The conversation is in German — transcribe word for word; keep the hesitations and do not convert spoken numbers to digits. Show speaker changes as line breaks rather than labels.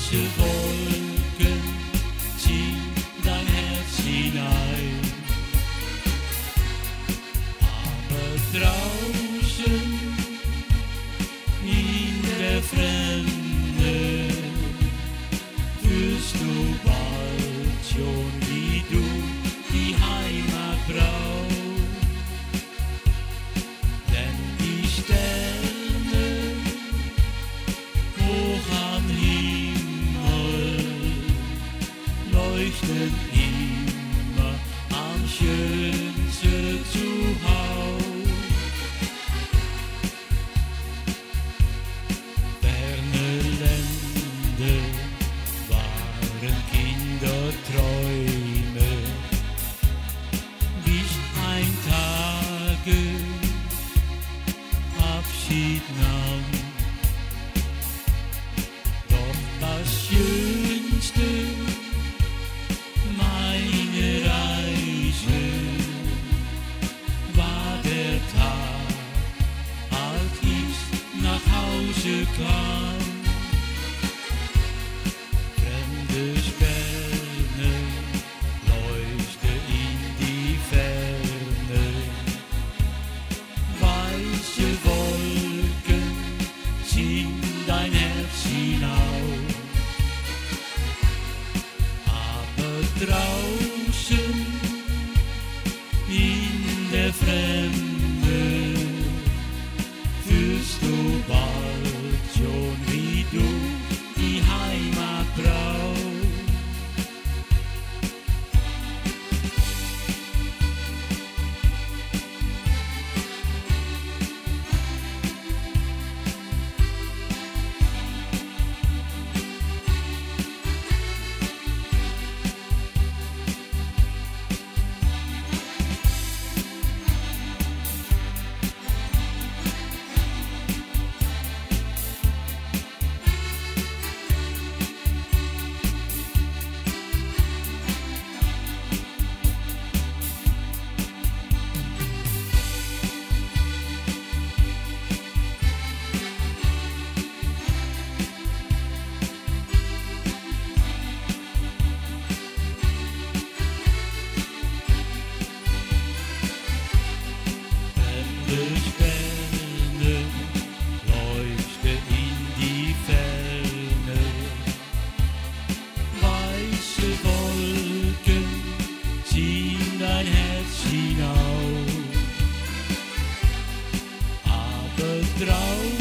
Weiße Wolken ziehen dein Herz hinein, aber draußen in der Fremde fühlst du bald schon, wie du die Heimat brauchst. Denn die Sterne hoch am Himmel leuchten immer am schönsten zu Haus. Ferne Länder waren Kinderträume, bis ein Tage Abschied nahm. Doch das Schönste meiner Reise war der Tag, als ich nach Hause kam. Fremde Sterne leuchten in die Ferne, weiße Wolken ziehen dein Herz hinauf, aber draußen in der Fremde fühlst du bald schon, wie du die Heimat brauchst. Sterne leuchten in die Ferne, weiße Wolken ziehen dein Herz hinauf, aber draußen